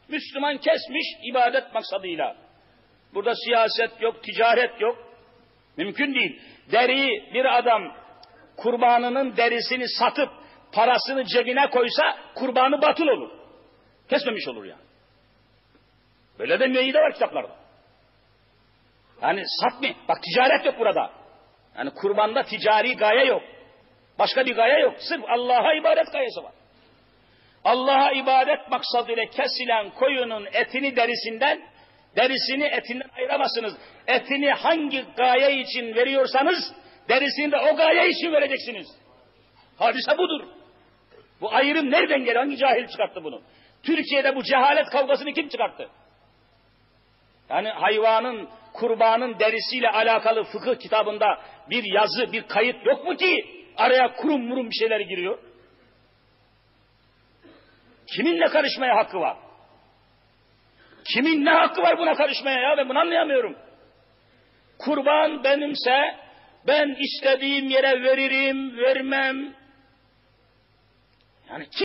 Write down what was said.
Müslüman kesmiş ibadet maksadıyla. Burada siyaset yok, ticaret yok. Mümkün değil. Deriyi bir adam kurbanının derisini satıp parasını cebine koysa kurbanı batıl olur. Kesmemiş olur yani. Böyle de müeyyide var kitaplarda. Yani satmıyor. Bak ticaret yok burada. Yani kurbanda ticari gaye yok. Başka bir gaye yok. Sırf Allah'a ibadet gayesi var. Allah'a ibadet maksadıyla kesilen koyunun etini derisini etinden ayıramazsınız. Etini hangi gaye için veriyorsanız derisini de o gaye için vereceksiniz. Hadise budur. Bu ayrım nereden geliyor? Hangi cahil çıkarttı bunu? Türkiye'de bu cehalet kavgasını kim çıkarttı? Yani hayvanın, kurbanın derisiyle alakalı fıkıh kitabında bir yazı, bir kayıt yok mu ki araya kurum murum bir şeyler giriyor? Kimin ne karışmaya hakkı var? Kimin ne hakkı var buna karışmaya ya? Ben bunu anlayamıyorum. Kurban benimse ben istediğim yere veririm, vermem. Yani